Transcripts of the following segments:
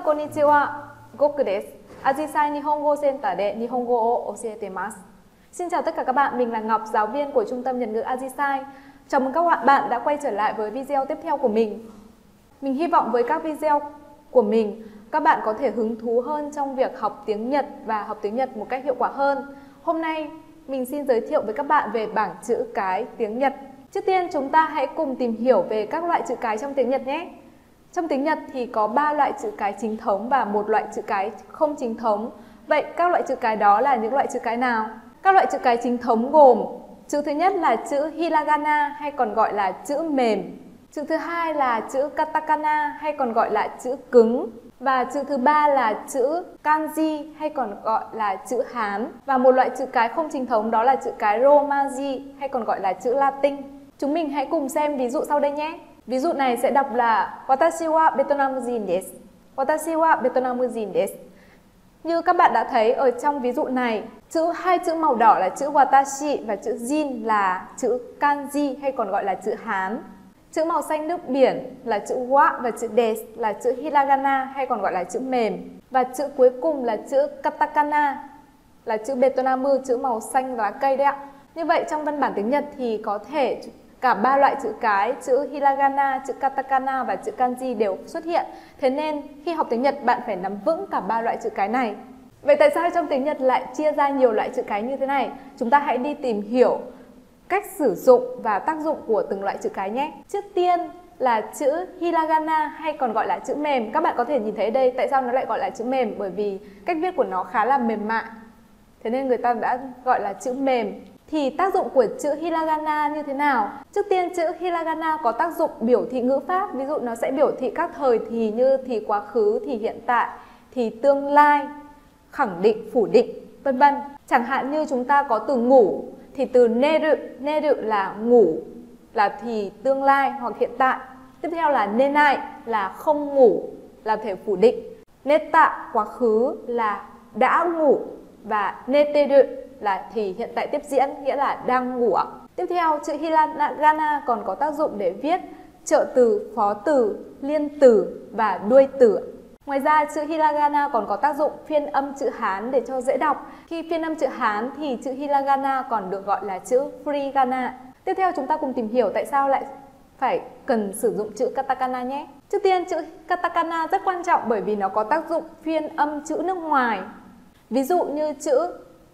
konnichiwa. Goku desu. Ajisai Nihongo Center de Nihongo o oseetemasu. Xin chào tất cả các bạn, mình là Ngọc, giáo viên của Trung tâm Nhật ngữ Ajisai. Chào mừng các bạn đã quay trở lại với video tiếp theo của mình. Mình hy vọng với các video của mình, các bạn có thể hứng thú hơn trong việc học tiếng Nhật và học tiếng Nhật một cách hiệu quả hơn. Hôm nay, mình xin giới thiệu với các bạn về bảng chữ cái tiếng Nhật. Trước tiên, chúng ta hãy cùng tìm hiểu về các loại chữ cái trong tiếng Nhật nhé. Trong tiếng Nhật thì có 3 loại chữ cái chính thống và một loại chữ cái không chính thống. Vậy các loại chữ cái đó là những loại chữ cái nào? Các loại chữ cái chính thống gồm chữ thứ nhất là chữ Hiragana hay còn gọi là chữ mềm. Chữ thứ hai là chữ Katakana hay còn gọi là chữ cứng. Và chữ thứ ba là chữ Kanji hay còn gọi là chữ Hán. Và một loại chữ cái không chính thống đó là chữ cái Romaji hay còn gọi là chữ Latin. Chúng mình hãy cùng xem ví dụ sau đây nhé. Ví dụ này sẽ đọc là Watashi wa Vietnamjin desu. Watashi wa Vietnamjin desu. Như các bạn đã thấy ở trong ví dụ này, hai chữ màu đỏ là chữ Watashi và chữ Jin là chữ Kanji hay còn gọi là chữ Hán. Chữ màu xanh nước biển là chữ wa và chữ desu là chữ Hiragana hay còn gọi là chữ mềm. Và chữ cuối cùng là chữ Katakana là chữ Vietnamu, chữ màu xanh lá cây đấy ạ. Như vậy trong văn bản tiếng Nhật thì có thể cả 3 loại chữ cái, chữ Hiragana, chữ Katakana và chữ Kanji đều xuất hiện. Thế nên khi học tiếng Nhật bạn phải nắm vững cả 3 loại chữ cái này. Vậy tại sao trong tiếng Nhật lại chia ra nhiều loại chữ cái như thế này? Chúng ta hãy đi tìm hiểu cách sử dụng và tác dụng của từng loại chữ cái nhé. Trước tiên là chữ Hiragana hay còn gọi là chữ mềm. Các bạn có thể nhìn thấy đây, tại sao nó lại gọi là chữ mềm? Bởi vì cách viết của nó khá là mềm mại. Thế nên người ta đã gọi là chữ mềm. Thì tác dụng của chữ Hiragana như thế nào? Trước tiên chữ Hiragana có tác dụng biểu thị ngữ pháp. Ví dụ nó sẽ biểu thị các thời thì như thì quá khứ, thì hiện tại, thì tương lai, khẳng định, phủ định, vân vân. Chẳng hạn như chúng ta có từ ngủ thì từ neru là ngủ, là thì tương lai hoặc hiện tại. Tiếp theo là nenai là không ngủ, là thể phủ định. Neta quá khứ là đã ngủ và neteru là thì hiện tại tiếp diễn, nghĩa là đang ngủ. Tiếp theo chữ Hiragana còn có tác dụng để viết trợ từ, phó từ, liên từ và đuôi từ. Ngoài ra chữ Hiragana còn có tác dụng phiên âm chữ Hán để cho dễ đọc. Khi phiên âm chữ Hán thì chữ Hiragana còn được gọi là chữ Furigana. Tiếp theo chúng ta cùng tìm hiểu tại sao lại phải cần sử dụng chữ Katakana nhé. Trước tiên chữ Katakana rất quan trọng bởi vì nó có tác dụng phiên âm chữ nước ngoài. Ví dụ như chữ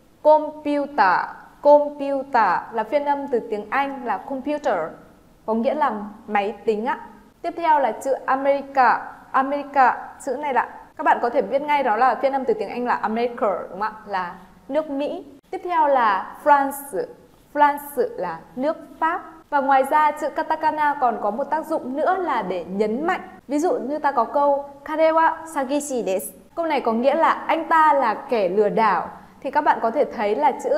computer là phiên âm từ tiếng Anh là computer, có nghĩa là máy tính ạ. Tiếp theo là chữ America, chữ này là các bạn có thể biết ngay đó là phiên âm từ tiếng Anh là America, đúng không ạ? Là nước Mỹ. Tiếp theo là France là nước Pháp. Và ngoài ra chữ Katakana còn có một tác dụng nữa là để nhấn mạnh. Ví dụ như ta có câu Kare wa sagishi desu. Câu này có nghĩa là anh ta là kẻ lừa đảo. Thì các bạn có thể thấy là chữ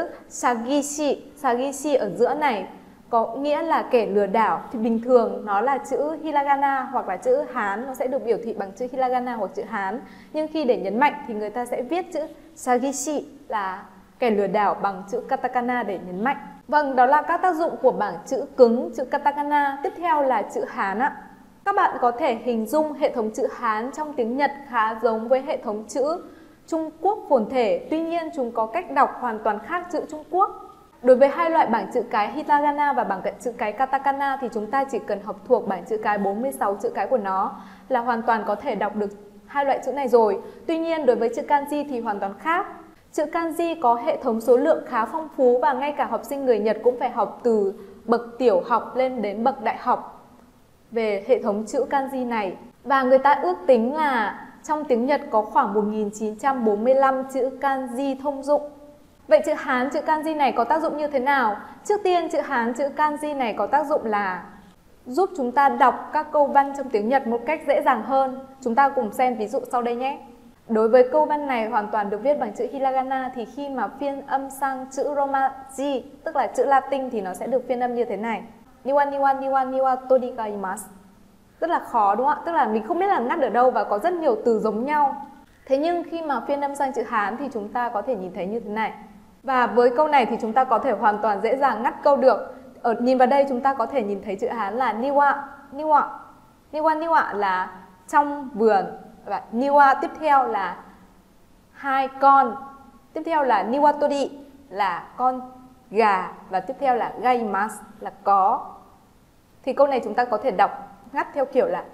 sagishi ở giữa này có nghĩa là kẻ lừa đảo. Thì bình thường nó là chữ Hiragana hoặc là chữ Hán, nó sẽ được biểu thị bằng chữ Hiragana hoặc chữ Hán. Nhưng khi để nhấn mạnh thì người ta sẽ viết chữ sagishi là kẻ lừa đảo bằng chữ Katakana để nhấn mạnh. Vâng, đó là các tác dụng của bảng chữ cứng, chữ Katakana. Tiếp theo là chữ Hán ạ. Các bạn có thể hình dung hệ thống chữ Hán trong tiếng Nhật khá giống với hệ thống chữ Trung Quốc phồn thể, tuy nhiên chúng có cách đọc hoàn toàn khác chữ Trung Quốc. Đối với hai loại bảng chữ cái Hiragana và bảng chữ cái Katakana thì chúng ta chỉ cần học thuộc bảng chữ cái 46 chữ cái của nó là hoàn toàn có thể đọc được hai loại chữ này rồi. Tuy nhiên đối với chữ Kanji thì hoàn toàn khác. Chữ Kanji có hệ thống số lượng khá phong phú và ngay cả học sinh người Nhật cũng phải học từ bậc tiểu học lên đến bậc đại học về hệ thống chữ Kanji này. Và người ta ước tính là trong tiếng Nhật có khoảng 1945 chữ Kanji thông dụng. Vậy chữ Hán, chữ Kanji này có tác dụng như thế nào? Trước tiên chữ Hán, chữ Kanji này có tác dụng là giúp chúng ta đọc các câu văn trong tiếng Nhật một cách dễ dàng hơn. Chúng ta cùng xem ví dụ sau đây nhé. Đối với câu văn này hoàn toàn được viết bằng chữ Hiragana thì khi mà phiên âm sang chữ Romaji, tức là chữ Latin thì nó sẽ được phiên âm như thế này. Niwa torigaimasu. Rất là khó đúng không ạ? Tức là mình không biết là ngắt ở đâu và có rất nhiều từ giống nhau. Thế nhưng khi mà phiên âm sang chữ Hán thì chúng ta có thể nhìn thấy như thế này. Và với câu này thì chúng ta có thể hoàn toàn dễ dàng ngắt câu được. Nhìn vào đây chúng ta có thể nhìn thấy chữ Hán là niwa. Niwa là trong vườn. Và niwa tiếp theo là hai con. Tiếp theo là niwatori là con gà. Và tiếp theo là gaimasu là có. Thì câu này chúng ta có thể đọc ngắt theo kiểu là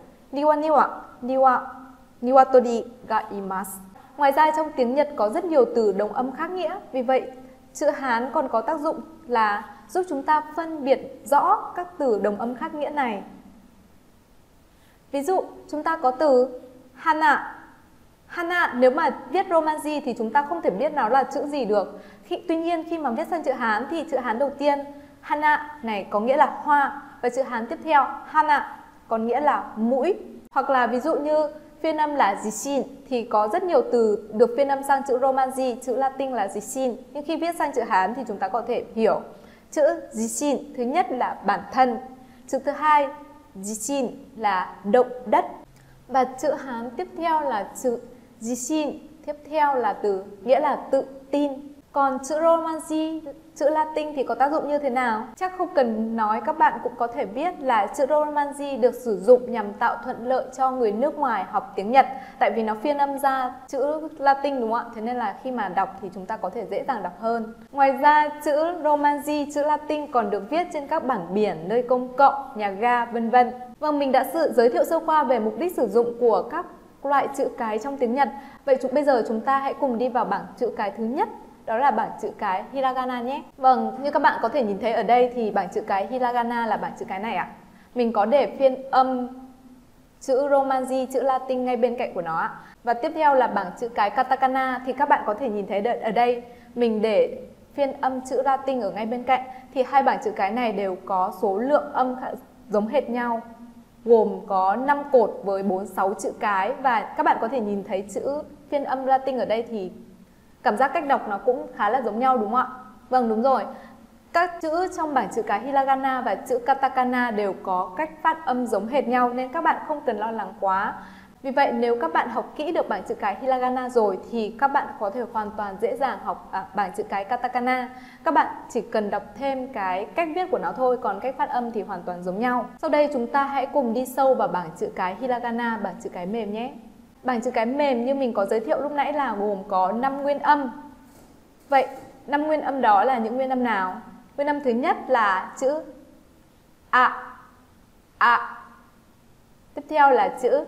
niwatori gaimasu. Ngoài ra trong tiếng Nhật có rất nhiều từ đồng âm khác nghĩa. Vì vậy chữ Hán còn có tác dụng là giúp chúng ta phân biệt rõ các từ đồng âm khác nghĩa này. Ví dụ chúng ta có từ hana. Hana nếu mà viết romanji thì chúng ta không thể biết nó là chữ gì được. Tuy nhiên khi mà viết sang chữ Hán thì chữ Hán đầu tiên hana này có nghĩa là hoa. Và chữ Hán tiếp theo hana có nghĩa là mũi. Hoặc là ví dụ như phiên âm là jishin thì có rất nhiều từ được phiên âm sang chữ romanji, chữ Latin là jishin. Nhưng khi viết sang chữ Hán thì chúng ta có thể hiểu chữ jishin thứ nhất là bản thân, chữ thứ hai jishin là động đất. Và chữ Hán tiếp theo là chữ jishin, tiếp theo là từ nghĩa là tự tin. Còn chữ romanji, chữ Latin thì có tác dụng như thế nào? Chắc không cần nói, các bạn cũng có thể biết là chữ romanji được sử dụng nhằm tạo thuận lợi cho người nước ngoài học tiếng Nhật. Tại vì nó phiên âm ra chữ Latin đúng không ạ? Thế nên là khi mà đọc thì chúng ta có thể dễ dàng đọc hơn. Ngoài ra chữ romanji, chữ Latin còn được viết trên các bảng biển, nơi công cộng, nhà ga, vân vân. Vâng, mình đã giới thiệu sơ qua về mục đích sử dụng của các loại chữ cái trong tiếng Nhật. Vậy bây giờ chúng ta hãy cùng đi vào bảng chữ cái thứ nhất. Đó là bảng chữ cái hiragana nhé. Vâng, như các bạn có thể nhìn thấy ở đây thì bảng chữ cái hiragana là bảng chữ cái này ạ. Mình có để phiên âm chữ romanji, chữ Latin ngay bên cạnh của nó ạ. Và tiếp theo là bảng chữ cái katakana thì các bạn có thể nhìn thấy ở đây mình để phiên âm chữ Latin ở ngay bên cạnh. Thì hai bảng chữ cái này đều có số lượng âm giống hệt nhau, gồm có 5 cột với 46 chữ cái. Và các bạn có thể nhìn thấy chữ phiên âm Latin ở đây thì cảm giác cách đọc nó cũng khá là giống nhau đúng không ạ? Vâng, đúng rồi. Các chữ trong bảng chữ cái hiragana và chữ katakana đều có cách phát âm giống hệt nhau nên các bạn không cần lo lắng quá. Vì vậy nếu các bạn học kỹ được bảng chữ cái hiragana rồi thì các bạn có thể hoàn toàn dễ dàng học bảng chữ cái katakana. Các bạn chỉ cần đọc thêm cái cách viết của nó thôi, còn cách phát âm thì hoàn toàn giống nhau. Sau đây chúng ta hãy cùng đi sâu vào bảng chữ cái hiragana, bảng chữ cái mềm nhé. Bảng chữ cái mềm như mình có giới thiệu lúc nãy là gồm có 5 nguyên âm. Vậy 5 nguyên âm đó là những nguyên âm nào? Nguyên âm thứ nhất là chữ a. Tiếp theo là chữ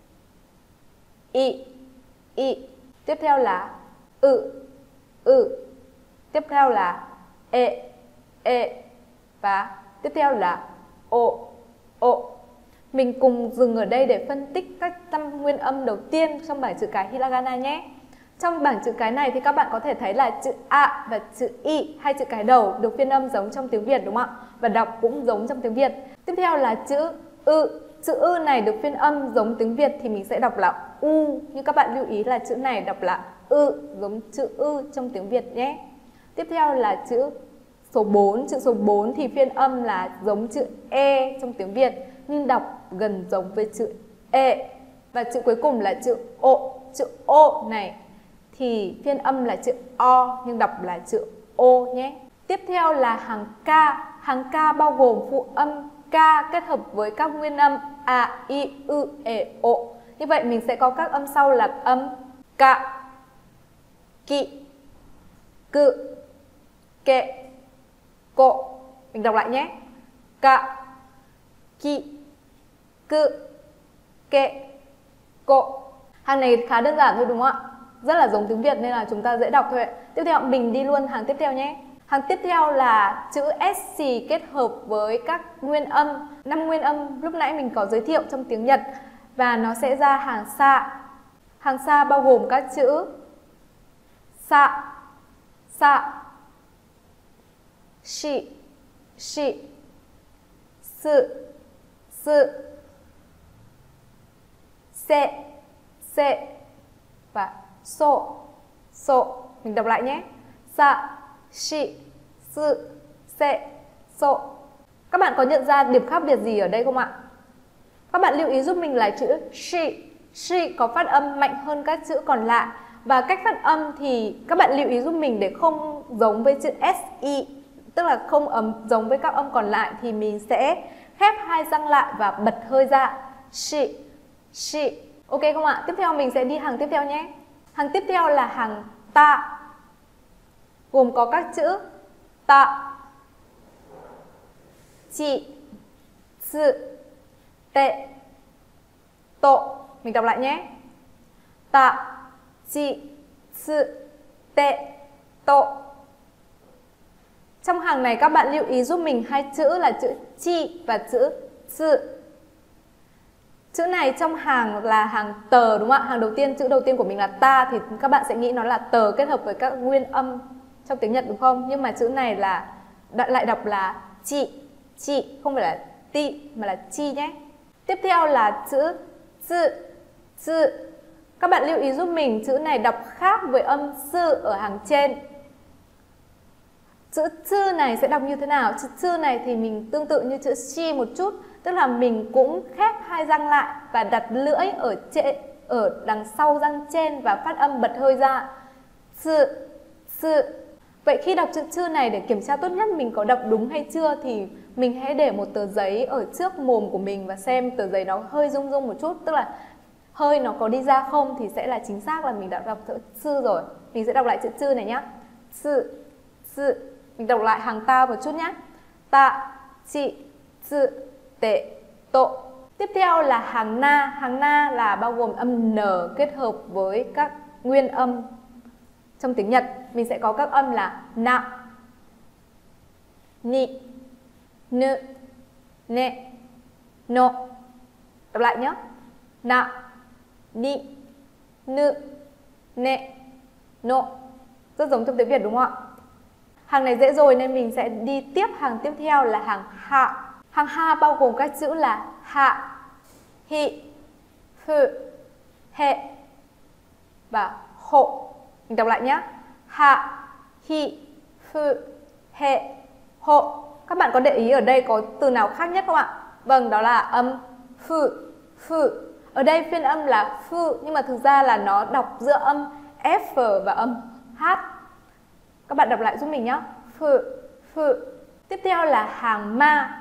i. Tiếp theo là tiếp theo là e. Và tiếp theo là o. Mình cùng dừng ở đây để phân tích các 5 nguyên âm đầu tiên trong bảng chữ cái hiragana nhé. Trong bảng chữ cái này thì các bạn có thể thấy là chữ A và chữ I, hai chữ cái đầu được phiên âm giống trong tiếng Việt đúng không ạ? Và đọc cũng giống trong tiếng Việt. Tiếp theo là chữ Ư. Chữ Ư này được phiên âm giống tiếng Việt thì mình sẽ đọc là U. Nhưng các bạn lưu ý là chữ này đọc là Ư, giống chữ Ư trong tiếng Việt nhé. Tiếp theo là chữ số 4. Chữ số 4 thì phiên âm là giống chữ E trong tiếng Việt nhưng đọc gần giống với chữ E. Và chữ cuối cùng là chữ O. Chữ O này thì phiên âm là chữ O nhưng đọc là chữ O nhé. Tiếp theo là hàng K. Hàng K bao gồm phụ âm K kết hợp với các nguyên âm A, I, Ư, E, O. Như vậy mình sẽ có các âm sau là âm K, Ki, Cự, Kệ, Cộ. Mình đọc lại nhé. K, Ki, Cự, Kệ, Cộ. Hàng này khá đơn giản thôi đúng không ạ? Rất là giống tiếng Việt nên là chúng ta dễ đọc thôi ạ. Tiếp theo mình đi luôn hàng tiếp theo nhé. Hàng tiếp theo là chữ S kết hợp với các nguyên âm. 5 nguyên âm lúc nãy mình có giới thiệu trong tiếng Nhật. Và nó sẽ ra hàng sa. Hàng sa bao gồm các chữ sa, shi, sự, se và so. Mình đọc lại nhé. Sa, shi, sự, se, so. Các bạn có nhận ra điểm khác biệt gì ở đây không ạ? Các bạn lưu ý giúp mình là chữ shi có phát âm mạnh hơn các chữ còn lại. Và cách phát âm thì các bạn lưu ý giúp mình để không giống với chữ si, tức là không giống với các âm còn lại thì mình sẽ khép hai răng lại và bật hơi ra. Shi. Ok không ạ? Tiếp theo mình sẽ đi hàng tiếp theo nhé. Hàng tiếp theo là hàng ta, gồm có các chữ ta, chi, sư, tệ, tộ. Mình đọc lại nhé. Ta, chi, sư, tệ, tộ. Trong hàng này các bạn lưu ý giúp mình hai chữ là chữ chi và chữ sư. Chữ này trong hàng là hàng tờ đúng không ạ? Hàng đầu tiên, chữ đầu tiên của mình là ta thì các bạn sẽ nghĩ nó là tờ kết hợp với các nguyên âm trong tiếng Nhật đúng không? Nhưng mà chữ này là lại đọc là chị, không phải là ti mà là chi nhé. Tiếp theo là chữ chữ. Các bạn lưu ý giúp mình chữ này đọc khác với âm sư ở hàng trên. Chữ chư này sẽ đọc như thế nào? Chữ chư này thì mình tương tự như chữ chi một chút, tức là mình cũng khép hai răng lại và đặt lưỡi ở đằng sau răng trên và phát âm bật hơi ra. Chư. Vậy khi đọc chữ chư này để kiểm tra tốt nhất mình có đọc đúng hay chưa thì mình hãy để một tờ giấy ở trước mồm của mình và xem tờ giấy nó hơi rung rung một chút, tức là hơi nó có đi ra không thì sẽ là chính xác là mình đã đọc chữ chư rồi. Mình sẽ đọc lại chữ chư này nhé. Chư. Mình đọc lại hàng ta một chút nhé. Ta, chi, chư, tệ, tộ. Tiếp theo là hàng na. Hàng na là bao gồm âm n kết hợp với các nguyên âm trong tiếng Nhật. Mình sẽ có các âm là na, ni, nu, ne, no. Đọc lại nhé. Na, ni, nu, ne, no. Rất giống trong tiếng Việt đúng không ạ? Hàng này dễ rồi nên mình sẽ đi tiếp hàng tiếp theo là hàng hạ. Hàng hạ bao gồm các chữ là hạ, hi, phụ, hệ và hộ. Mình đọc lại nhé. Hạ, hi, phụ, hệ, hộ. Các bạn có để ý ở đây có từ nào khác nhất không ạ? Vâng, đó là âm phụ. Ở đây phiên âm là phụ nhưng mà thực ra là nó đọc giữa âm F và âm H. Các bạn đọc lại giúp mình nhé. Phụ. Tiếp theo là hàng ma.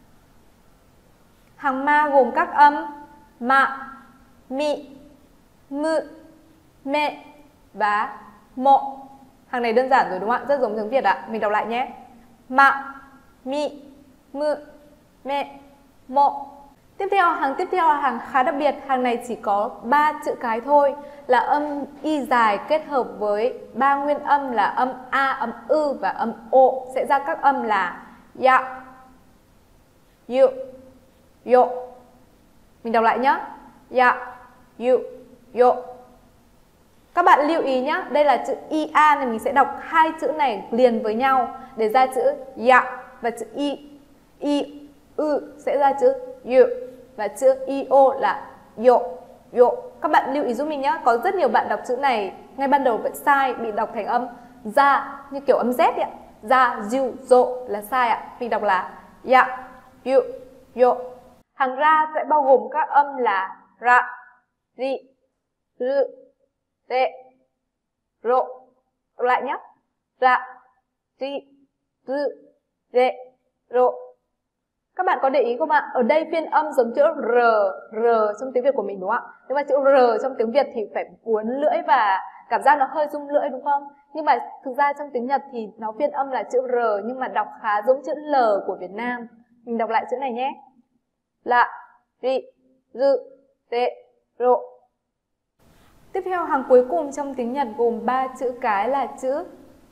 Hàng ma gồm các âm ma, mi, mư, mẹ và mộ. Hàng này đơn giản rồi đúng không ạ? Rất giống tiếng Việt ạ. Mình đọc lại nhé. Ma, mi, mư, mẹ, mộ. Tiếp theo là hàng khá đặc biệt. Hàng này chỉ có 3 chữ cái thôi, là âm y dài kết hợp với 3 nguyên âm là âm a, âm ư và âm o, sẽ ra các âm là ya, yu, yo. Mình đọc lại nhé. Ya, yu, yo. Các bạn lưu ý nhé, đây là chữ ia nên mình sẽ đọc hai chữ này liền với nhau để ra chữ ya, và chữ i ư sẽ ra chữ yu, và chữ io là yo. Các bạn lưu ý giúp mình nhé, có rất nhiều bạn đọc chữ này ngay ban đầu vẫn sai, bị đọc thành âm ra như kiểu âm Z ạ. Ra, diu, dộ là sai ạ. Mình đọc là ya, yu, yo. Hàng ra sẽ bao gồm các âm là ra, ri, rư, re, ro. Đọc lại nhé. Ra, ri, rư, re, ro. Các bạn có để ý không ạ? Ở đây phiên âm giống chữ R trong tiếng Việt của mình đúng không ạ? Nhưng mà chữ R trong tiếng Việt thì phải uốn lưỡi và cảm giác nó hơi rung lưỡi đúng không? Nhưng mà thực ra trong tiếng Nhật thì nó phiên âm là chữ R nhưng mà đọc khá giống chữ L của Việt Nam. Mình đọc lại chữ này nhé. Là, ri, rư, re, ro. Tiếp theo hàng cuối cùng trong tiếng Nhật gồm 3 chữ cái là chữ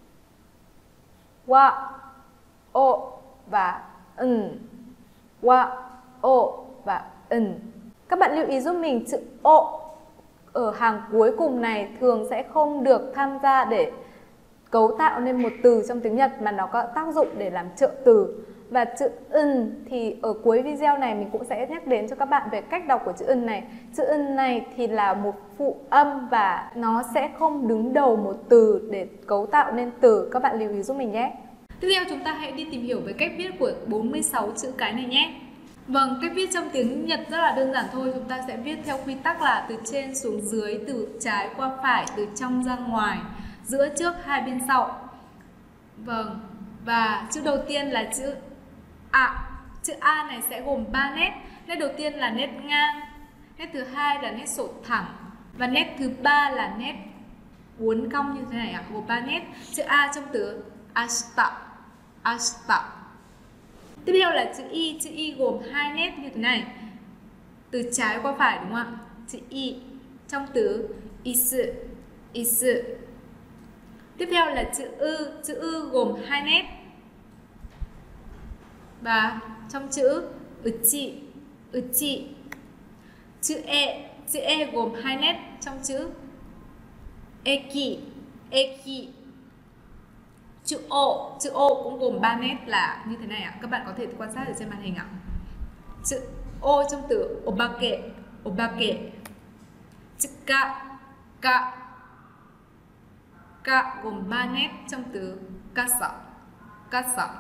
wa, o và wa, o và Các bạn lưu ý giúp mình chữ o ở hàng cuối cùng này thường sẽ không được tham gia để cấu tạo nên một từ trong tiếng Nhật mà nó có tác dụng để làm trợ từ. Và chữ thì ở cuối video này mình cũng sẽ nhắc đến cho các bạn về cách đọc của chữ này. Chữ này thì là một phụ âm và nó sẽ không đứng đầu một từ để cấu tạo nên từ. Các bạn lưu ý giúp mình nhé. Tiếp theo chúng ta hãy đi tìm hiểu về cách viết của 46 chữ cái này nhé. Vâng, cách viết trong tiếng Nhật rất là đơn giản thôi. Chúng ta sẽ viết theo quy tắc là từ trên xuống dưới, từ trái qua phải, từ trong ra ngoài, giữa trước hai bên sau. Vâng, và chữ đầu tiên là chữ A. Chữ A này sẽ gồm 3 nét. Nét đầu tiên là nét ngang, Nét thứ hai là nét sổ thẳng. Và nét thứ ba là nét uốn cong như thế này ạ, gồm 3 nét. Chữ A trong từ ashita, ashita. Tiếp theo là chữ Y gồm 2 nét như thế này, từ trái qua phải đúng không ạ? Chữ Y trong từ isu, isu. Tiếp theo là chữ ư gồm 2 nét. Và trong chữ uchi, uchi. Chữ E gồm 2 nét trong chữ eki, eki. Chữ O cũng gồm 3 nét là như thế này ạ. Các bạn có thể quan sát ở trên màn hình ạ. Chữ O trong từ obake, obake. Chữ Ka gồm 3 nét trong từ kasa, kasa.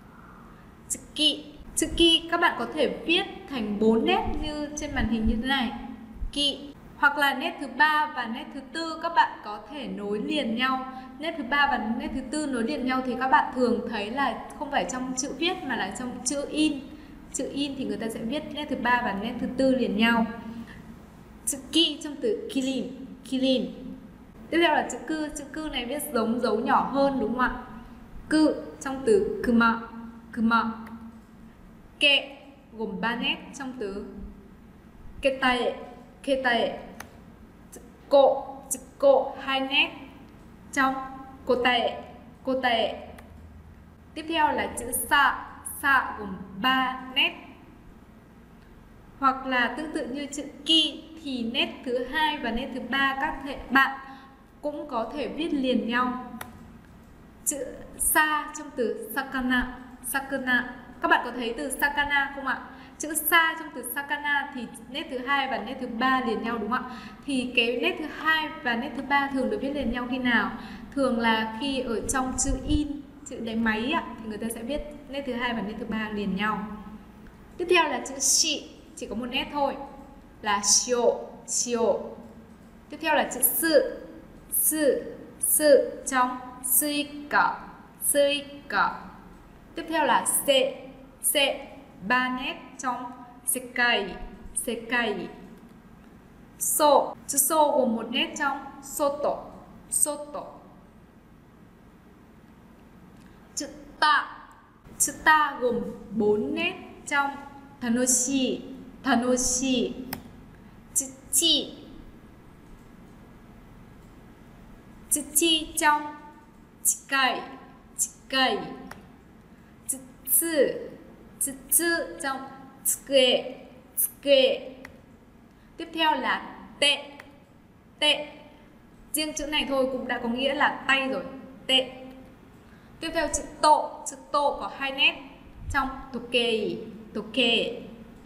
Chữ Ki các bạn có thể viết thành 4 nét như trên màn hình như thế này. Ki. Hoặc là nét thứ 3 và nét thứ 4 các bạn có thể nối liền nhau. Nét thứ 3 và nét thứ 4 nối liền nhau thì các bạn thường thấy là không phải trong chữ viết mà là trong chữ in. Chữ in thì người ta sẽ viết nét thứ 3 và nét thứ 4 liền nhau. Chữ Ki trong từ kilin, kilin. Tiếp theo là chữ cư này viết giống dấu nhỏ hơn đúng không ạ? Cư trong từ kuma, kuma. Ke gồm 3 nét trong từ ketae, ketae. Chữ ko 2 nét trong kotae, kotae. Tiếp theo là chữ sa gồm 3 nét. Hoặc là tương tự như chữ ki thì nét thứ 2 và nét thứ 3 các bạn cũng có thể viết liền nhau. Chữ sa trong từ sakana, sakana. Các bạn có thấy từ sakana không ạ? Chữ sa trong từ sakana thì nét thứ 2 và nét thứ 3 liền nhau đúng không ạ? Thì cái nét thứ 2 và nét thứ 3 thường được viết liền nhau khi nào? Thường là khi ở trong chữ in, chữ đánh máy ạ, thì người ta sẽ viết nét thứ 2 và nét thứ 3 liền nhau. Tiếp theo là chữ shi, chỉ có một nét thôi, là shio, shio. Tiếp theo là chữ sư trong suika, suika. Tiếp theo là se 3 nét trong sekai, sekai. Chữ so gồm một nét trong soto, soto. Chữ ta gồm 4 nét trong tanoshi, tanoshi. Chữ chi trong chikai, chikai. Chữ trong tsukue, tsukue. Tiếp theo là tệ. Riêng chữ này thôi cũng đã có nghĩa là tay rồi, tệ. Tiếp theo chữ to có 2 nét trong tokei, tokei,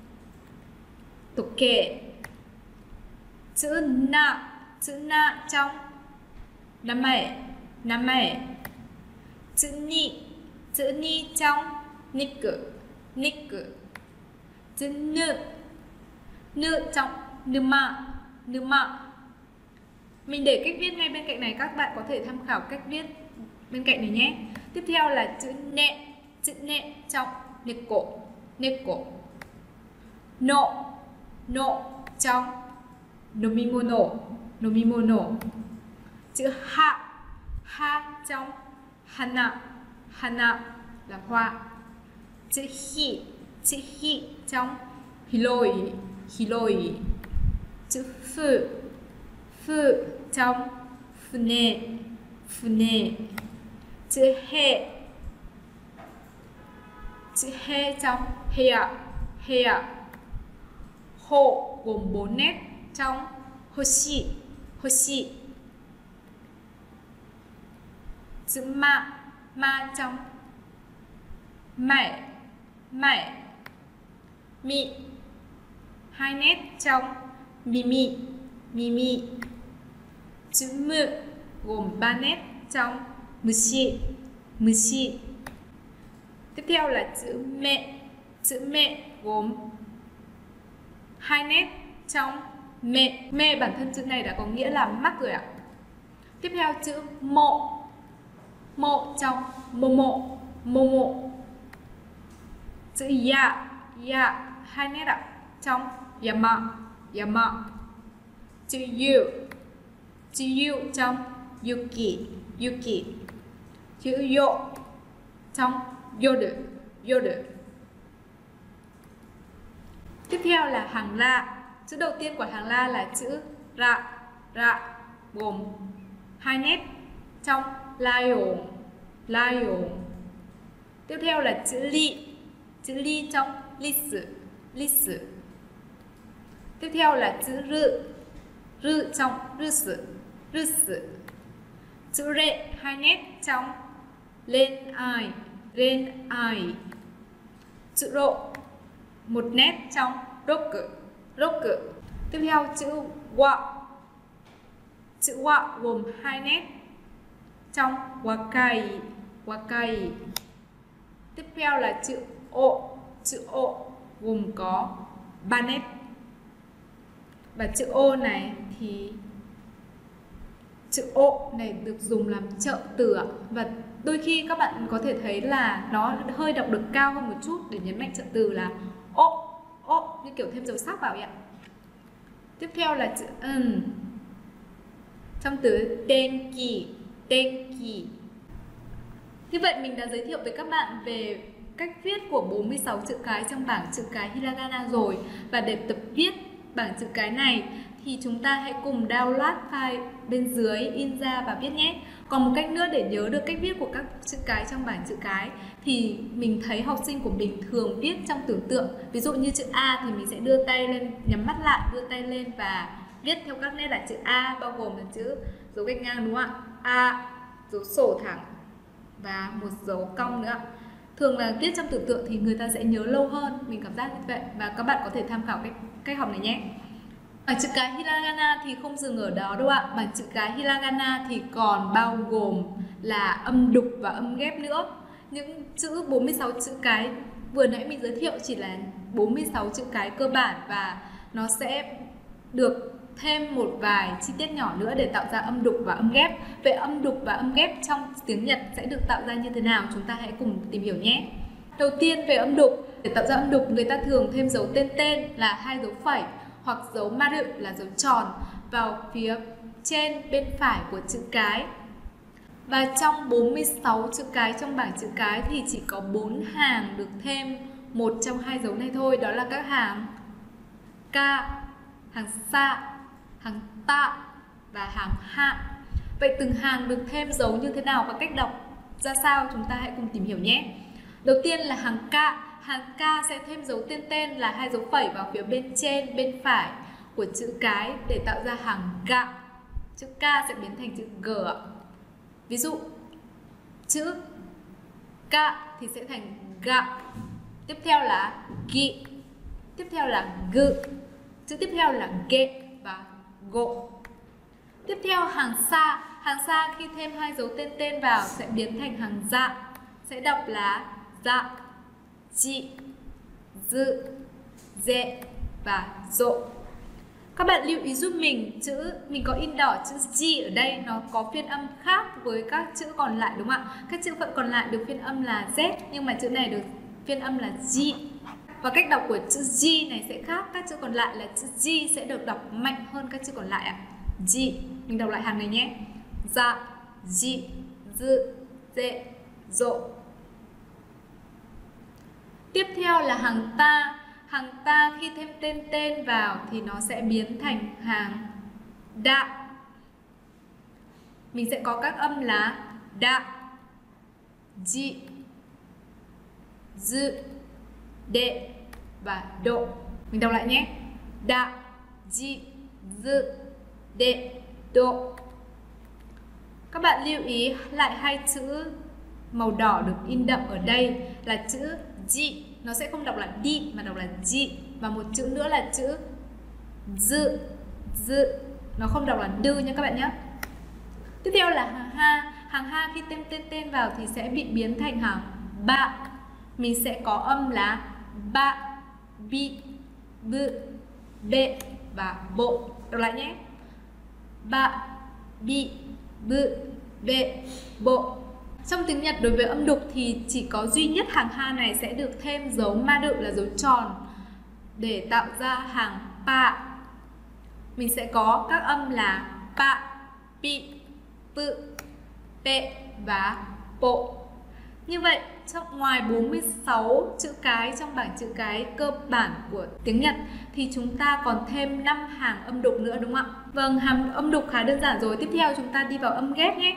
tokei. Chữ na trong namae, namae. Chữ ni trong niku, niku. Chữ nư trong numa, numa. Mình để cách viết ngay bên cạnh này, các bạn có thể tham khảo cách viết bên cạnh này nhé. Tiếp theo là chữ nẹ trong neko, neko. No trong nomimono, nomimono. Chữ ha trong hana, hana là hoa. Chữ hi trong hiroi, hiroi. Chữ fu trong fune, fune. Chữ he trong heya, heya. Ho gồm 4 nét trong hoshi, hoshi. Chữ ma trong mai, mai. Mi 2 nét trong mimi, mimi. Chữ mu gồm 3 nét trong mushi, mushi. Tiếp theo là chữ mẹ gồm 2 nét trong mẹ bản thân chữ này đã có nghĩa là mắt rồi ạ. Tiếp theo chữ mộ trong momo. Chữ ya 2 nét ạ trong Yama. Chữ U trong Yuki, Yuki. Chữ Yo trong Yoru, Yoru. Tiếp theo là hàng la. Chữ đầu tiên của hàng la là chữ Ra, Ra, gồm 2 nét trong Lion, Lion. Tiếp theo là chữ Li trong Lisu, Lisu. Tiếp theo là chữ Rư trong Rusu, Rusu. Chữ Re 2 nét trong Len Ai, Len Ai. Chữ Rộ 1 nét trong Roku, Roku. Tiếp theo chữ Wa. Chữ Wa gồm 2 nét trong Wakai, Wakai. Tiếp theo là chữ O gồm có 3 nét. Và chữ O này thì chữ O này được dùng làm trợ từ ạ. Và đôi khi các bạn có thể thấy là nó hơi đọc được cao hơn một chút để nhấn mạnh trợ từ là O, như kiểu thêm dấu sắc vào ạ. Tiếp theo là chữ trong từ Denki, Denki. Như vậy mình đã giới thiệu với các bạn về cách viết của 46 chữ cái trong bảng chữ cái Hiragana rồi. Và để tập viết bảng chữ cái này thì chúng ta hãy cùng download file bên dưới, in ra và viết nhé. Còn một cách nữa để nhớ được cách viết của các chữ cái trong bảng chữ cái thì mình thấy học sinh của mình thường viết trong tưởng tượng. Ví dụ như chữ A thì mình sẽ đưa tay lên, nhắm mắt lại, đưa tay lên và viết theo các nét là chữ A, bao gồm là chữ dấu gạch ngang đúng không ạ? A, dấu sổ thẳng và một dấu cong nữa. Thường là viết trong tưởng tượng thì người ta sẽ nhớ lâu hơn, mình cảm giác như vậy. Và các bạn có thể tham khảo cách học này nhé. Bảng chữ cái Hiragana thì không dừng ở đó đâu ạ. Bảng chữ cái Hiragana thì còn bao gồm là âm đục và âm ghép nữa. Những chữ 46 chữ cái vừa nãy mình giới thiệu chỉ là 46 chữ cái cơ bản và nó sẽ được thêm một vài chi tiết nhỏ nữa để tạo ra âm đục và âm ghép. Về âm đục và âm ghép trong tiếng Nhật sẽ được tạo ra như thế nào, chúng ta hãy cùng tìm hiểu nhé. Đầu tiên về âm đục, để tạo ra âm đục người ta thường thêm dấu tên là 2 dấu phẩy hoặc dấu maru là dấu tròn vào phía trên bên phải của chữ cái. Và trong 46 chữ cái trong bảng chữ cái thì chỉ có 4 hàng được thêm một trong 2 dấu này thôi, đó là các hàng ka, hàng sa, hàng ta và hàng ha. Vậy từng hàng được thêm dấu như thế nào và cách đọc ra sao, chúng ta hãy cùng tìm hiểu nhé. Đầu tiên là hàng ka. Hàng ka sẽ thêm dấu tên là 2 dấu phẩy vào phía bên trên, bên phải của chữ cái để tạo ra hàng ga. Chữ ka sẽ biến thành chữ g. Ví dụ chữ ka thì sẽ thành ga. Tiếp theo là gi. Tiếp theo là g. Chữ tiếp theo là ge và go. Tiếp theo hàng sa. Hàng sa khi thêm 2 dấu tên vào sẽ biến thành hàng dạ. Sẽ đọc là dạ, ji, zu, ze và zo. Các bạn lưu ý giúp mình, mình có in đỏ chữ ji ở đây nó có phiên âm khác với các chữ còn lại đúng không ạ? Các chữ phận còn lại được phiên âm là z nhưng mà chữ này được phiên âm là ji. Và cách đọc của chữ ji này sẽ khác, các chữ còn lại là chữ ji sẽ được đọc mạnh hơn các chữ còn lại ạ. Ji, mình đọc lại hàng này nhé. Dạ, ji, zu, ze, zo. Tiếp theo là hàng ta. Hàng ta khi thêm tên vào thì nó sẽ biến thành hàng đa. Mình sẽ có các âm là đa, ji, zu, de và do. Mình đọc lại nhé. Đa, ji, zu, de, do. Các bạn lưu ý lại 2 chữ màu đỏ được in đậm ở đây là chữ ji, nó sẽ không đọc là đi mà đọc là ji, và một chữ nữa là chữ zu, nó không đọc là đư nha các bạn nhé. Tiếp theo là hàng ha. Hàng ha khi thêm tên vào thì sẽ bị biến thành hàng ba. Mình sẽ có âm là ba, bi, bư, bê và bộ. Đọc lại nhé. Ba, bi, bư, bê, bộ. Trong tiếng Nhật đối với âm đục thì chỉ có duy nhất hàng ha này sẽ được thêm dấu maru là dấu tròn để tạo ra hàng pa, mình sẽ có các âm là pa, pi, pu, pe và po. Như vậy, ngoài 46 chữ cái trong bảng chữ cái cơ bản của tiếng Nhật thì chúng ta còn thêm 5 hàng âm đục nữa, đúng không ạ? Vâng, hàng âm đục khá đơn giản rồi. Tiếp theo chúng ta đi vào âm ghép nhé.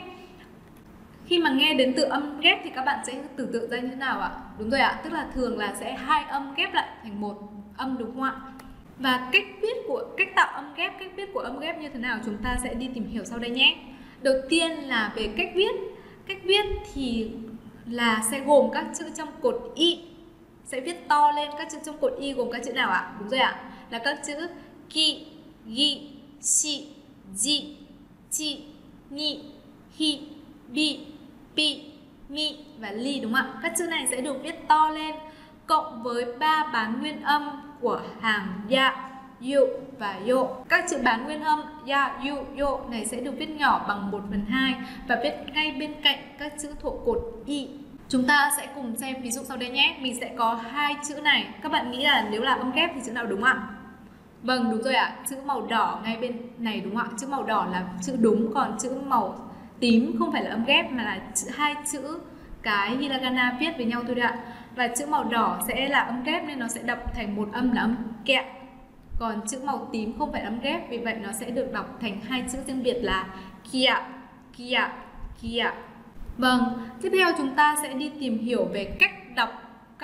Khi mà nghe đến từ âm ghép thì các bạn sẽ tưởng tượng ra như thế nào ạ? Đúng rồi ạ, tức là thường là sẽ hai âm ghép lại thành một âm, đúng không ạ? Và cách tạo âm ghép, cách viết của âm ghép như thế nào chúng ta sẽ đi tìm hiểu sau đây nhé. Đầu tiên là về cách viết. Cách viết thì là sẽ gồm các chữ trong cột y, sẽ viết to lên. Các chữ trong cột y gồm các chữ nào ạ? Đúng rồi ạ, là các chữ ki, gi, shi, ji, chi, ni, hi, bi, pi, mi và li, đúng không ạ? Các chữ này sẽ được viết to lên cộng với 3 bán nguyên âm của hàng ya, yu và yo. Các chữ bán nguyên âm ya, yu, yo này sẽ được viết nhỏ bằng 1/2 và viết ngay bên cạnh các chữ thuộc cột y. Chúng ta sẽ cùng xem ví dụ sau đây nhé. Mình sẽ có hai chữ này. Các bạn nghĩ là nếu là âm ghép thì chữ nào đúng ạ? Vâng, đúng rồi ạ. Chữ màu đỏ ngay bên này, đúng không ạ? Chữ màu đỏ là chữ đúng, còn chữ màu tím không phải là âm ghép mà là hai chữ cái hiragana viết với nhau thôi ạ. Và chữ màu đỏ sẽ là âm ghép nên nó sẽ đọc thành một âm là âm kẹ. Còn chữ màu tím không phải âm ghép, vì vậy nó sẽ được đọc thành hai chữ riêng biệt là kia, kia, kia. Vâng, tiếp theo chúng ta sẽ đi tìm hiểu về cách đọc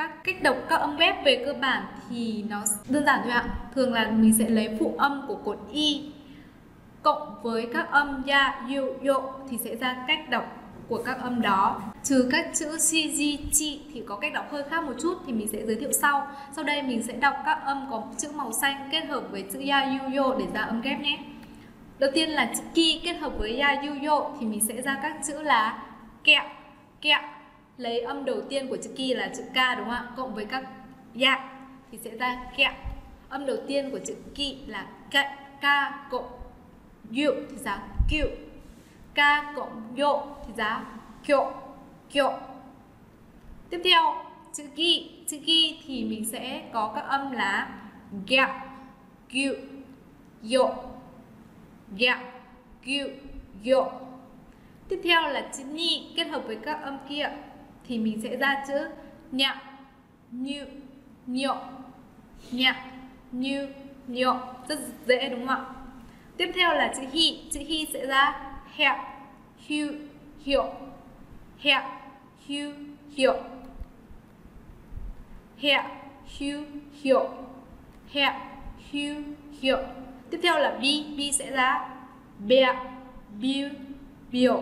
các âm ghép. Về cơ bản thì nó đơn giản thôi ạ. Thường là mình sẽ lấy phụ âm của cột y cộng với các âm ya, yu, yo thì sẽ ra cách đọc của các âm đó. Trừ các chữ shi, ji, chi thì có cách đọc hơi khác một chút thì mình sẽ giới thiệu sau. Sau đây mình sẽ đọc các âm có chữ màu xanh kết hợp với chữ ya, yu, yo để ra âm ghép nhé. Đầu tiên là chữ ki kết hợp với ya, yu, yo thì mình sẽ ra các chữ là kẹ, kẹ. Lấy âm đầu tiên của chữ ki là chữ k, đúng không ạ? Cộng với các ya thì sẽ ra kẹ. Âm đầu tiên của chữ ki là k cộng yu thì ra kyu. K cộng yo thì ra kyo, kyo. Tiếp theo chữ ki thì mình sẽ có các âm là ga, gyu, yo, ga, gyu, yo. Tiếp theo là chữ ni kết hợp với các âm kia thì mình sẽ ra chữ nhạ, như, nhọ, nhạ, như, nhọ. Rất dễ, đúng không ạ? Tiếp theo là chữ hi sẽ ra hẹ, hyu, hiệu, hẹ, hyu, hiệu, hẹ, hyu, hiệu, hẹ, hyu, hiệu. Tiếp theo là bi sẽ ra bẹ, biu, biểu,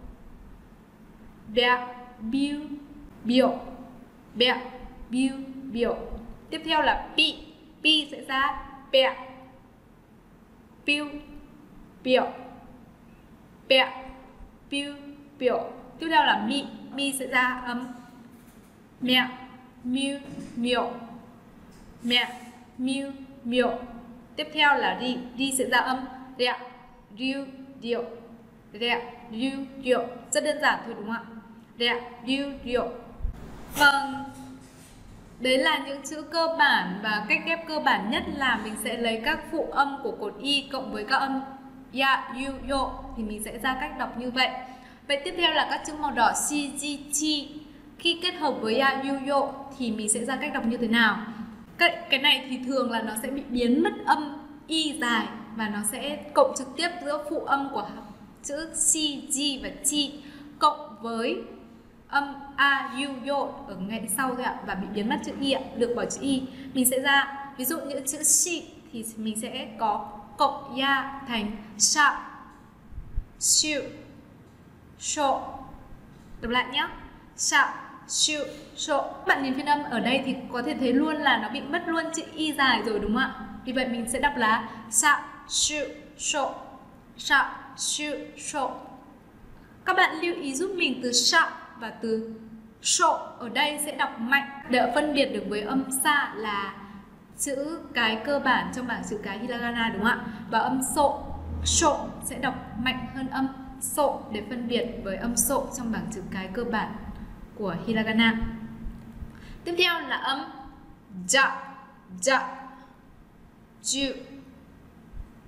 bẹ, biu, biểu, bẹ, biu, biểu. Tiếp theo là pi sẽ ra bẹ, biu, biểu, bẹ, biu, biểu. Tiếp theo là mi sẽ ra âm mẹ, miu, miệu, mẹ, miu, miệu. Tiếp theo là ri sẽ ra âm rẹ, riu, điệu, rẹ, riu, điệu. Rất đơn giản thôi, đúng không ạ? Rẹ, riu, điệu. Vâng, đấy là những chữ cơ bản và cách ghép cơ bản nhất là mình sẽ lấy các phụ âm của cột y cộng với các âm ya, yu, yo thì mình sẽ ra cách đọc như vậy. Vậy tiếp theo là các chữ màu đỏ shi, ji, chi. Khi kết hợp với ya, yu, yo thì mình sẽ ra cách đọc như thế nào? Cái này thì thường là nó sẽ bị biến mất âm y dài và nó sẽ cộng trực tiếp giữa phụ âm của chữ shi, ji và chi cộng với âm a, yu, yo ở ngay sau thôi ạ, và bị biến mất chữ y ạ, được bỏ chữ y. Mình sẽ ra ví dụ như chữ shi thì mình sẽ có cộng ya thành sha, shiu, sho. Đọc lại nhé, sha, shiu, sho. Bạn nhìn phiên âm ở đây thì có thể thấy luôn là nó bị mất luôn chữ y dài rồi, đúng không ạ? Vì vậy mình sẽ đọc là sha, shiu, sho, sha, shiu, sho. Các bạn lưu ý giúp mình từ sha và từ sho ở đây sẽ đọc mạnh để phân biệt được với âm sa là chữ cái cơ bản trong bảng chữ cái hiragana, đúng không ạ? Và âm sho sẽ đọc mạnh hơn âm so để phân biệt với âm so trong bảng chữ cái cơ bản của hiragana. Tiếp theo là âm ja, ju,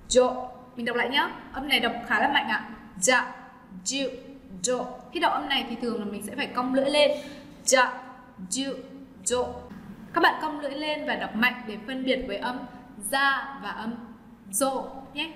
Jo. Mình đọc lại nhá. Âm này đọc khá là mạnh ạ. Ja, ju, jo. Khi đọc âm này thì thường là mình sẽ phải cong lưỡi lên. Ja, ju, jo. Các bạn cong lưỡi lên và đọc mạnh để phân biệt với âm ra và âm zo nhé.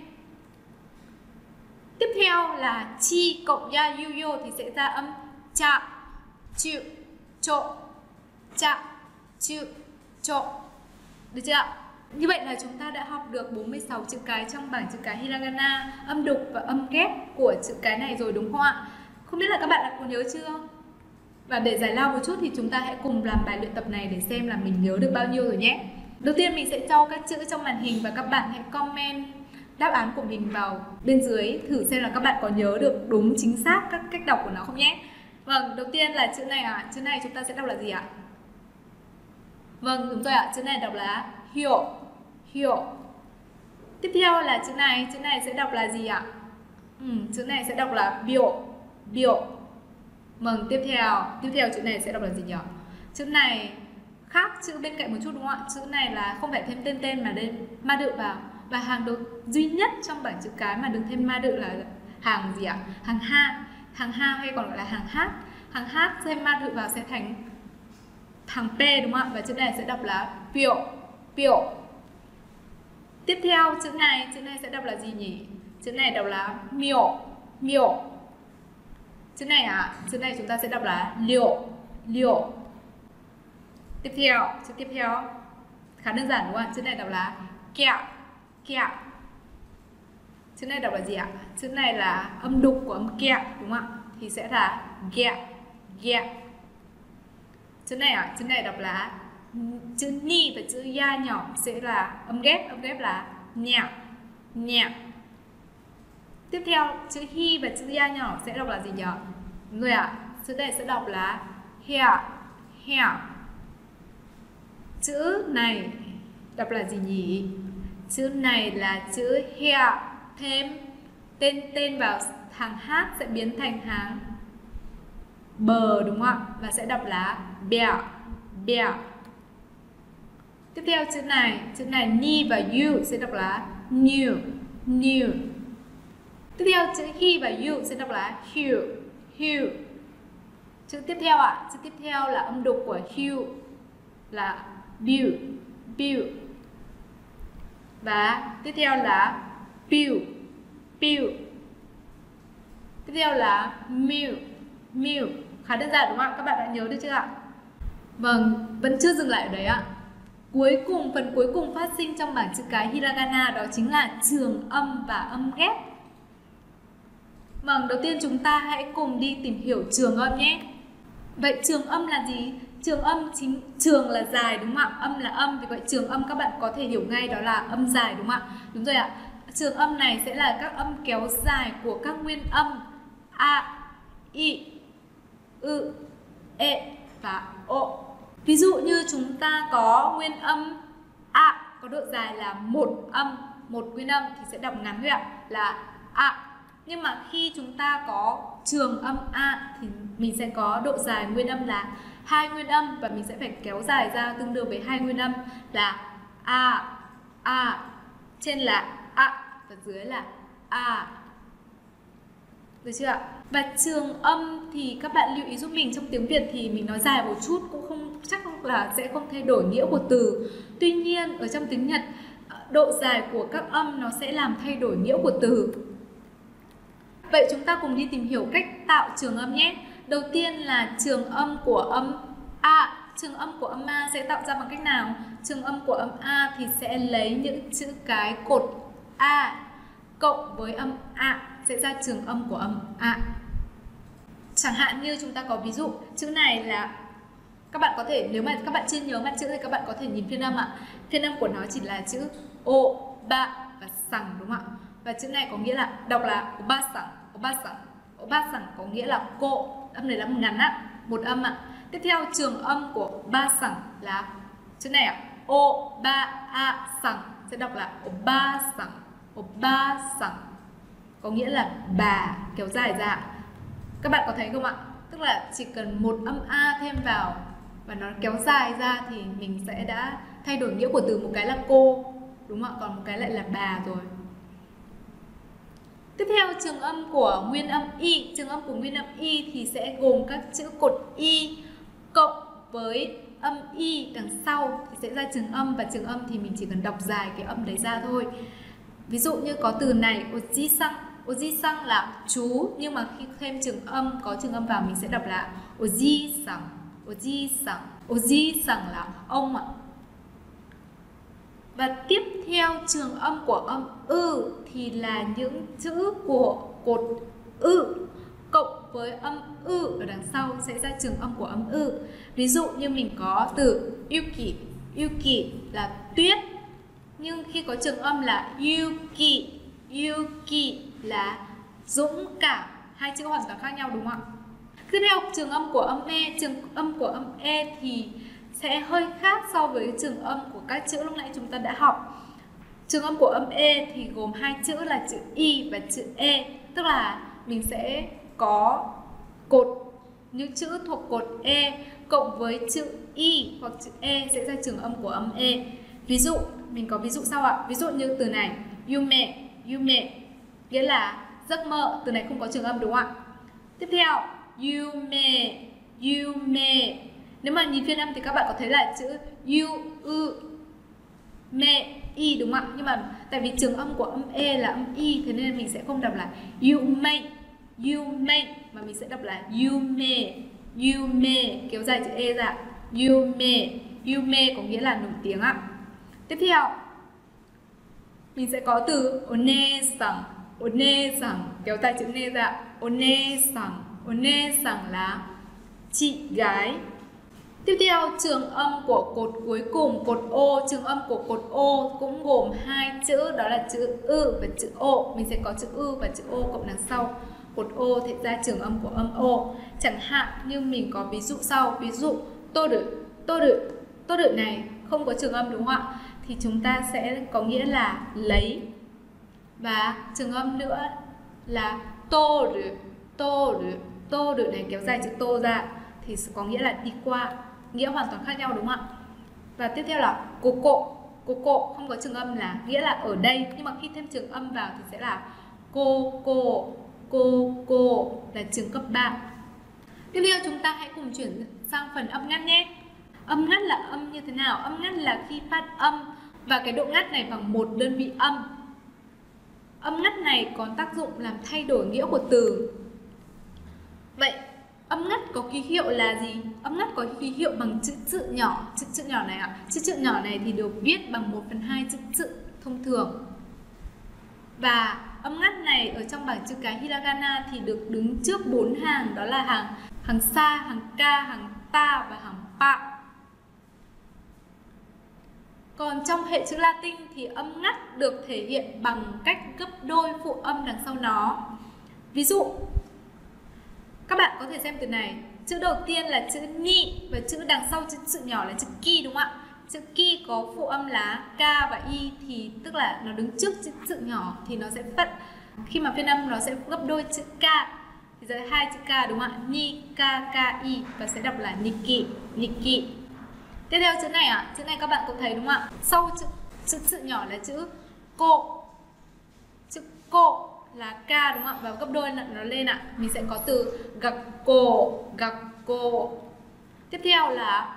Tiếp theo là chi cộng ya yu yo thì sẽ ra âm cha, chu, cho, cha, chu, cho. Được chưa ạ? Như vậy là chúng ta đã học được 46 chữ cái trong bảng chữ cái Hiragana, âm đục và âm ghép của chữ cái này rồi đúng không ạ? Không biết là các bạn đã có nhớ chưa? Và để giải lao một chút thì chúng ta hãy cùng làm bài luyện tập này để xem là mình nhớ được bao nhiêu rồi nhé. Đầu tiên mình sẽ cho các chữ trong màn hình và các bạn hãy comment đáp án của mình vào bên dưới, thử xem là các bạn có nhớ được đúng chính xác các cách đọc của nó không nhé. Vâng, đầu tiên là chữ này ạ. Chữ này chúng ta sẽ đọc là gì ạ? Vâng, đúng rồi ạ. Chữ này đọc là hiểu, hiểu. Tiếp theo là chữ này sẽ đọc là gì ạ? Chữ này sẽ đọc là biểu, biểu. Vâng, tiếp theo chữ này sẽ đọc là gì nhỉ? Chữ này khác chữ bên cạnh một chút đúng không ạ? Chữ này là không phải thêm tên mà đây ma đự vào. Và hàng đầu duy nhất trong bảng chữ cái mà đừng thêm ma đự là hàng gì ạ? Hàng ha. Hàng ha hay còn gọi là hàng hát. Hàng hát thêm ma đự vào sẽ thành hàng P đúng không ạ? Và chữ này sẽ đọc là biểu, biểu. Tiếp theo chữ này sẽ đọc là gì nhỉ? Chữ này đọc là miểu, miểu. Chữ này chúng ta sẽ đọc là liệu, liệu. Tiếp theo, chữ tiếp theo khá đơn giản đúng không ạ? Chữ này đọc là kẹo, kẹo. Chữ này đọc là gì ạ? Chữ này là âm đục của âm kẹo đúng không ạ? Thì sẽ là gẹo, gẹo. Chữ này đọc là chữ ni và chữ ya nhỏ sẽ là âm ghép là nhẹo, nhẹo. Tiếp theo chữ hi và chữ ya nhỏ sẽ đọc là gì nhỉ? Đúng rồi ạ. Chữ này sẽ đọc là heo, heo. Chữ này đọc là gì nhỉ? Chữ này là chữ heo, thêm tên vào hàng hát sẽ biến thành hàng bờ đúng không ạ? Và sẽ đọc là bèo, bèo. Tiếp theo chữ này ni và yu sẽ đọc là new, new. Tiếp theo chữ he và you sẽ đọc là hue, hue. Chữ tiếp theo chữ tiếp theo là âm đục của hue là build, build. Và tiếp theo là build, build. Tiếp theo là milk, milk. Khá đơn giản đúng không ạ? Các bạn đã nhớ được chưa ạ? Vâng, vẫn chưa dừng lại ở đấy ạ. Phần cuối cùng phát sinh trong bảng chữ cái Hiragana đó chính là trường âm và âm ghép. Vâng, đầu tiên chúng ta hãy cùng đi tìm hiểu trường âm nhé. Vậy trường âm là gì? Trường là dài đúng không ạ? Âm là âm, vì vậy trường âm các bạn có thể hiểu ngay đó là âm dài đúng không ạ? Đúng rồi ạ. Trường âm này sẽ là các âm kéo dài của các nguyên âm a, i, ư, e và o. Ví dụ như chúng ta có nguyên âm a có độ dài là một nguyên âm thì sẽ đọc ngắn thôi ạ, là a. Nhưng mà khi chúng ta có trường âm a thì mình sẽ có độ dài nguyên âm là 2 nguyên âm và mình sẽ phải kéo dài ra tương đương với 2 nguyên âm là a, trên là a và dưới là a. Được chưa ạ? Và trường âm thì các bạn lưu ý giúp mình, trong tiếng Việt thì mình nói dài một chút cũng không chắc là sẽ không thay đổi nghĩa của từ. Tuy nhiên ở trong tiếng Nhật, độ dài của các âm nó sẽ làm thay đổi nghĩa của từ. Vậy chúng ta cùng đi tìm hiểu cách tạo trường âm nhé. Đầu tiên là trường âm của âm a. Trường âm của âm a sẽ tạo ra bằng cách nào? Trường âm của âm a thì sẽ lấy những chữ cái cột a cộng với âm a sẽ ra trường âm của âm a. Chẳng hạn như chúng ta có ví dụ chữ này là các bạn có thể, nếu mà các bạn chưa nhớ mặt chữ thì các bạn có thể nhìn phiên âm ạ. Phiên âm của nó chỉ là chữ o, ba và sằng đúng không ạ? Và chữ này có nghĩa là đọc là obasang, obasang. Obasang có nghĩa là cô. Âm này là một ngắn ạ, một âm ạ. Tiếp theo trường âm của obasang là chữ này ạ, o, ba, a, sang sẽ đọc là obasang, obasang. Có nghĩa là bà, kéo dài ra. Các bạn có thấy không ạ? Tức là chỉ cần một âm a thêm vào và nó kéo dài ra thì mình sẽ đã thay đổi nghĩa của từ, một cái là cô đúng không ạ? Còn một cái lại là bà rồi. Tiếp theo, trường âm của nguyên âm y. Trường âm của nguyên âm y thì sẽ gồm các chữ cột y cộng với âm y đằng sau thì sẽ ra trường âm, và trường âm thì mình chỉ cần đọc dài cái âm đấy ra thôi. Ví dụ như có từ này oji sang là chú, nhưng mà khi thêm trường âm, có trường âm vào, mình sẽ đọc là oji sang là ông ạ. Và tiếp theo trường âm của âm ư thì là những chữ của cột ư cộng với âm ư ở đằng sau sẽ ra trường âm của âm ư. Ví dụ như mình có từ yuki là tuyết, nhưng khi có trường âm là yuki là dũng cảm, hai chữ hoàn toàn khác nhau đúng không ạ? Tiếp theo, trường âm của âm e. Trường âm của âm e thì sẽ hơi khác so với trường âm của các chữ lúc nãy chúng ta đã học. Trường âm của âm e thì gồm hai chữ là chữ y và chữ e, tức là mình sẽ có những chữ thuộc cột e cộng với chữ y hoặc chữ e sẽ ra trường âm của âm e. Ví dụ, mình có ví dụ sau ạ. Ví dụ như từ này yume nghĩa là giấc mơ, từ này không có trường âm đúng không ạ? Tiếp theo yume. Nếu mà nhìn phiên âm thì các bạn có thấy là chữ me y đúng không ạ? Nhưng mà tại vì trường âm của âm e là âm y, thế nên mình sẽ không đọc là yume mà mình sẽ đọc là yume kéo dài chữ e ra. Yume có nghĩa là nổi tiếng ạ. Tiếp theo mình sẽ có từ onesang kéo dài chữ ne ra. Onesang là chị gái. Tiếp theo, trường âm của cột cuối cùng, cột ô. Trường âm của cột ô cũng gồm hai chữ, đó là chữ ư và chữ ô. Mình sẽ có chữ ư và chữ ô cộng đằng sau cột ô thì ra trường âm của âm ô. Chẳng hạn như mình có ví dụ sau, ví dụ tô đự này không có trường âm đúng không ạ? Thì chúng ta sẽ có nghĩa là lấy. Và trường âm nữa là tô đự này kéo dài chữ tô ra thì có nghĩa là đi qua, nghĩa hoàn toàn khác nhau đúng không ạ? Và tiếp theo là cố cộ không có trường âm là nghĩa là ở đây, nhưng mà khi thêm trường âm vào thì sẽ là cô là trường cấp 3. Tiếp theo chúng ta hãy cùng chuyển sang phần âm ngắt nhé. Âm ngắt là âm như thế nào? Âm ngắt là khi phát âm và cái độ ngắt này bằng một đơn vị âm. Âm ngắt này có tác dụng làm thay đổi nghĩa của từ. Vậy âm ngắt có ký hiệu là gì? Âm ngắt có ký hiệu bằng chữ nhỏ. Chữ nhỏ này ạ. Chữ nhỏ này thì được viết bằng 1/2 chữ thông thường. Và âm ngắt này ở trong bảng chữ cái hiragana thì được đứng trước 4 hàng, đó là hàng sa, hàng ka, hàng ta và hàng pa. Còn trong hệ chữ Latin thì âm ngắt được thể hiện bằng cách gấp đôi phụ âm đằng sau nó. Ví dụ, các bạn có thể xem từ này. Chữ đầu tiên là chữ ni và chữ đằng sau chữ nhỏ là chữ ki đúng không ạ? Chữ ki có phụ âm là k và y thì tức là nó đứng trước chữ nhỏ thì nó sẽ khi mà phiên âm nó sẽ gấp đôi chữ k thì ra hai chữ k đúng không ạ? Ni ka i và sẽ đọc là niki. Tiếp theo chữ này ạ, chữ này các bạn cũng thấy đúng không ạ? Sau chữ nhỏ là chữ cô. Chữ cô là k đúng không ạ? Và gấp đôi nó lên ạ. Mình sẽ có từ gạc cô. Tiếp theo là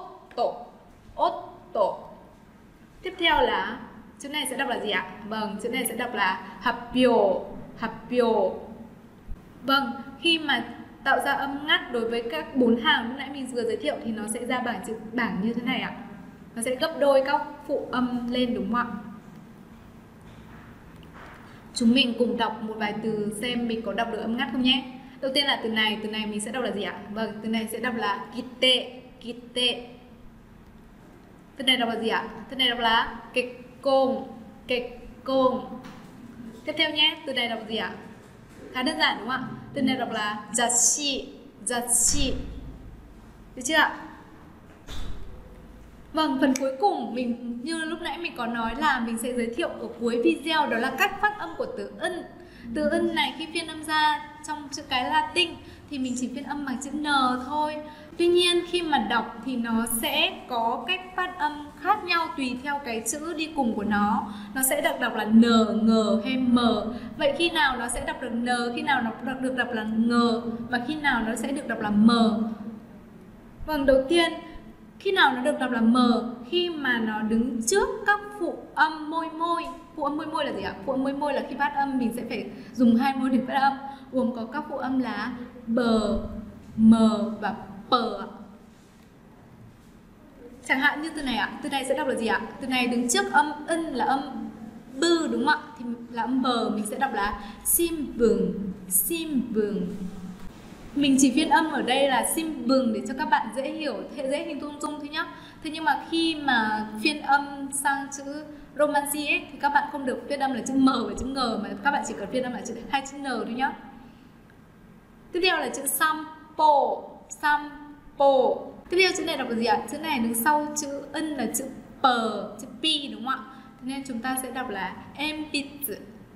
otto. Tiếp theo là chữ này sẽ đọc là gì ạ? Vâng, chữ này sẽ đọc là happyo. Vâng, khi mà tạo ra âm ngắt đối với các 4 hàng lúc nãy mình vừa giới thiệu thì nó sẽ ra bảng như thế này ạ. Nó sẽ gấp đôi các phụ âm lên đúng không ạ? Chúng mình cùng đọc một vài từ xem mình có đọc được âm ngắt không nhé. Đầu tiên là từ này mình sẽ đọc là gì ạ? Vâng, từ này sẽ đọc là kite. Từ này đọc là gì ạ? Từ này đọc là kekkon. Tiếp theo nhé, từ này đọc gì ạ? Khá đơn giản đúng không ạ? Từ này đọc là jashi. Được chưa ạ? Vâng, phần cuối cùng mình như lúc nãy mình có nói là mình sẽ giới thiệu ở cuối video, đó là cách phát âm của từ ân. Từ ân này khi phiên âm ra trong chữ cái Latin thì mình chỉ phiên âm bằng chữ N thôi. Tuy nhiên khi mà đọc thì nó sẽ có cách phát âm khác nhau tùy theo cái chữ đi cùng của nó. Nó sẽ được đọc là n, ng hay m. Vậy khi nào nó sẽ đọc được n, khi nào nó được đọc là ng, và khi nào nó sẽ được đọc là m? Vâng, đầu tiên khi nào nó được đọc là m? Khi mà nó đứng trước các phụ âm môi môi. Phụ âm môi môi là gì ạ? Phụ âm môi môi là khi phát âm mình sẽ phải dùng hai môi để phát âm, gồm có các phụ âm là b, m và p. Chẳng hạn như từ này ạ, từ này sẽ đọc là gì ạ? Từ này đứng trước âm ân là âm bư đúng không ạ? Thì là âm bờ, mình sẽ đọc là sim bừng. Mình chỉ phiên âm ở đây là sim bừng để cho các bạn dễ hiểu, dễ hình dung thôi nhá. Thế nhưng mà khi mà phiên âm sang chữ Romanji ấy, thì các bạn không được phiên âm là chữ M và chữ G, mà các bạn chỉ cần phiên âm là hai chữ N thôi nhá. Tiếp theo là chữ sampo. Tiếp theo chữ này đọc là gì ạ? Chữ này đứng sau chữ ân là chữ p, chữ pi đúng không ạ? Thế nên chúng ta sẽ đọc là empitsu.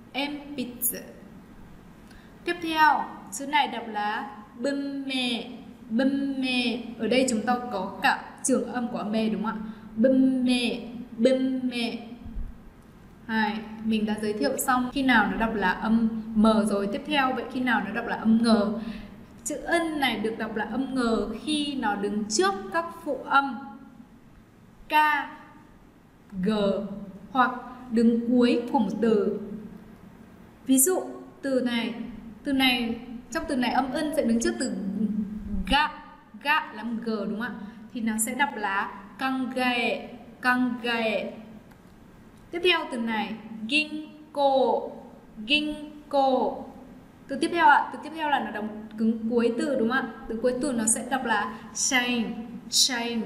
Tiếp theo chữ này đọc là bunme. Ở đây chúng ta có cả trường âm của âm me đúng không ạ? Bunme. Mình đã giới thiệu xong khi nào nó đọc là âm m rồi. Tiếp theo vậy khi nào nó đọc là âm ng? Chữ ân này được đọc là âm ng khi nó đứng trước các phụ âm k, g hoặc đứng cuối của một từ. Ví dụ từ này trong từ này âm ân sẽ đứng trước từ ga là âm g đúng không ạ? Thì nó sẽ đọc là kangae. Tiếp theo từ này ginko. Từ tiếp theo ạ, từ tiếp theo là nó đóng cứng cuối từ đúng không ạ? Từ cuối từ nó sẽ đọc là shine.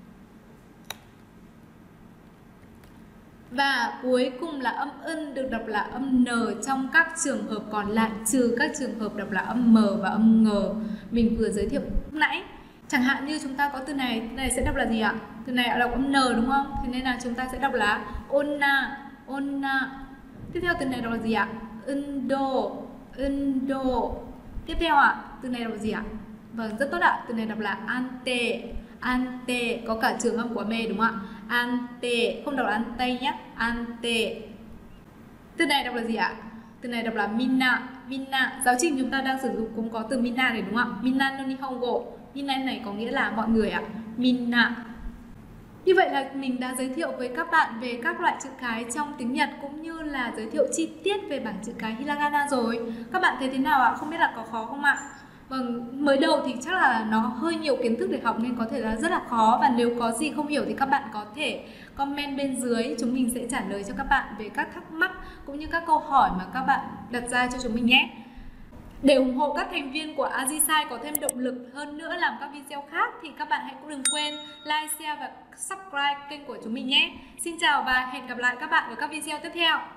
Và cuối cùng là âm ân được đọc là âm n trong các trường hợp còn lại, trừ các trường hợp đọc là âm m và âm ng mình vừa giới thiệu lúc nãy. Chẳng hạn như chúng ta có từ này sẽ đọc là gì ạ? Từ này đọc âm n đúng không? Thế nên là chúng ta sẽ đọc là onna. Tiếp theo từ này đọc là gì ạ? Undo. Tiếp theo ạ, từ này đọc là gì ạ? Vâng, rất tốt ạ. Từ này đọc là ante, có cả trường âm của me đúng không ạ? Ante, không đọc là ante nhé, ante. Từ này đọc là gì ạ? Từ này đọc là minna. Giáo trình chúng ta đang sử dụng cũng có từ minna này đúng không ạ? Minna no nihongo. Minna này có nghĩa là mọi người ạ. Minna. Như vậy là mình đã giới thiệu với các bạn về các loại chữ cái trong tiếng Nhật cũng như là giới thiệu chi tiết về bảng chữ cái Hiragana rồi. Các bạn thấy thế nào ạ? Không biết là có khó không ạ? Vâng, mới đầu thì chắc là nó hơi nhiều kiến thức để học nên có thể là rất là khó, và nếu có gì không hiểu thì các bạn có thể comment bên dưới, chúng mình sẽ trả lời cho các bạn về các thắc mắc cũng như các câu hỏi mà các bạn đặt ra cho chúng mình nhé. Để ủng hộ các thành viên của Azisai có thêm động lực hơn nữa làm các video khác thì các bạn hãy cũng đừng quên like, share và subscribe kênh của chúng mình nhé. Xin chào và hẹn gặp lại các bạn ở các video tiếp theo.